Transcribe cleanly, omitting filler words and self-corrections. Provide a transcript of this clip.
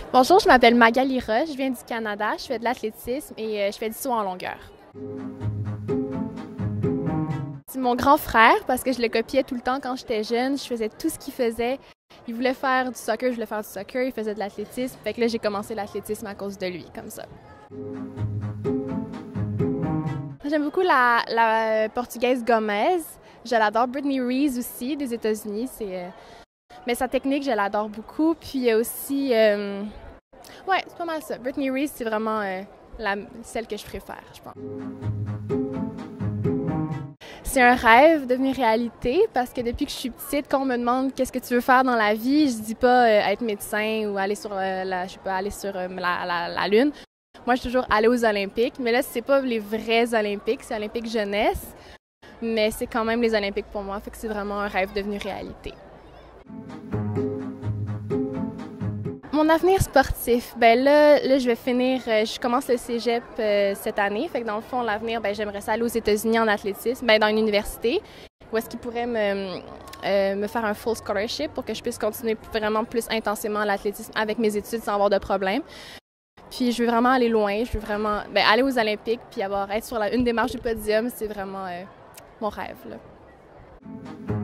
Bonjour, je m'appelle Magali Roche, je viens du Canada, je fais de l'athlétisme et je fais du saut en longueur. C'est mon grand frère parce que je le copiais tout le temps quand j'étais jeune, je faisais tout ce qu'il faisait. Il voulait faire du soccer, je voulais faire du soccer, il faisait de l'athlétisme, fait que là j'ai commencé l'athlétisme à cause de lui, comme ça. J'aime beaucoup la portugaise Gomez, je l'adore. Brittany Reese aussi, des États-Unis, mais sa technique, je l'adore beaucoup. Puis il y a aussi ouais, c'est pas mal ça. Brittany Reese, c'est vraiment celle que je préfère, je pense. C'est un rêve devenu réalité parce que depuis que je suis petite, quand on me demande qu'est-ce que tu veux faire dans la vie, je dis pas être médecin ou aller sur la Lune. Moi, je suis toujours allée aux Olympiques, mais là, c'est pas les vrais Olympiques, c'est Olympique jeunesse, mais c'est quand même les Olympiques pour moi, fait que c'est vraiment un rêve devenu réalité. Mon avenir sportif, ben là, je vais finir, je commence le cégep cette année. Fait que dans le fond, l'avenir, ben j'aimerais ça aller aux États-Unis en athlétisme, ben dans une université, où est-ce qu'ils pourraient me faire un full scholarship pour que je puisse continuer vraiment plus intensément l'athlétisme avec mes études sans avoir de problème. Puis je veux vraiment aller loin, je veux vraiment aller aux Olympiques, puis être sur une des marches du podium, c'est vraiment mon rêve, là.